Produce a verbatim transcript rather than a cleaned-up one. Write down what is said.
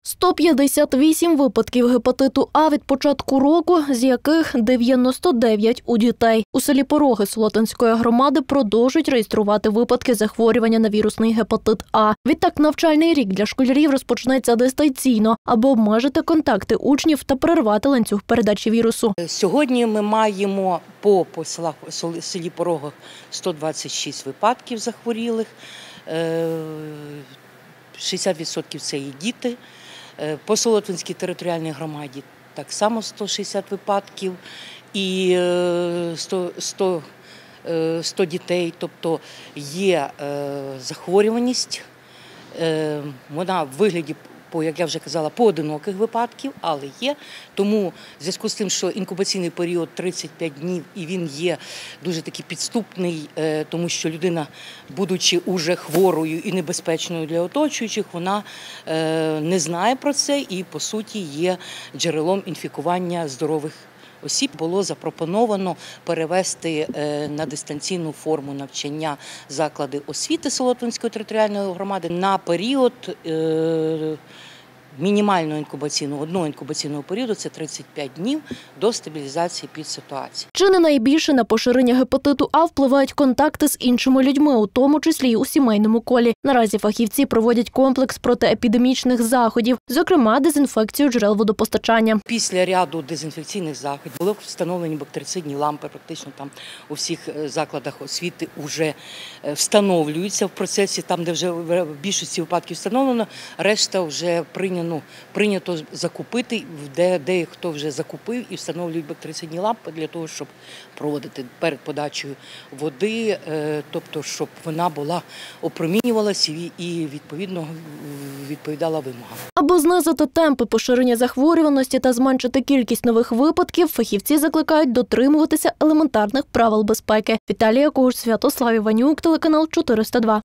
сто п'ятдесят вісім випадків гепатиту А від початку року, з яких дев'яносто дев'ять у дітей. У селі Пороги Солотвинської громади продовжують реєструвати випадки захворювання на вірусний гепатит А. Відтак навчальний рік для школярів розпочнеться дистанційно, аби обмежити контакти учнів та перервати ланцюг передачі вірусу. Сьогодні ми маємо по, по селах, селі Порога сто двадцять шість випадків захворілих, шістдесят відсотків це є діти. По Солотвинській територіальній громаді так само сто шістдесят випадків і сто, сто, сто дітей, тобто є захворюваність, вона в вигляді, по, як я вже казала, поодиноких випадків, але є. Тому в зв'язку з тим, що інкубаційний період тридцять п'ять днів, і він є дуже такий підступний, тому що людина, будучи уже хворою і небезпечною для оточуючих, вона не знає про це і, по суті, є джерелом інфікування здорових осіб. Було запропоновано перевести на дистанційну форму навчання заклади освіти Солотвинської територіальної громади на період мінімального інкубаційного, одного інкубаційного періоду, це тридцять п'ять днів, до стабілізації під ситуації. Чи не найбільше на поширення гепатиту А впливають контакти з іншими людьми, у тому числі й у сімейному колі. Наразі фахівці проводять комплекс протиепідемічних заходів, зокрема дезінфекцію джерел водопостачання. Після ряду дезінфекційних заходів були встановлені бактерицидні лампи, практично там у всіх закладах освіти вже встановлюються в процесі, там, де вже в більшості випадків встановлено, решта вже прийнято. Ну, прийнято закупити, де дехто вже закупив і встановлюють бактерицидні лампи для того, щоб проводити перед подачею води, тобто, щоб вона була, опромінювалася і, відповідно, відповідала вимогам. Аби знизити темпи поширення захворюваності та зменшити кількість нових випадків, фахівці закликають дотримуватися елементарних правил безпеки. Віталія Куш, Святослав Іванюк, телеканал чотириста два.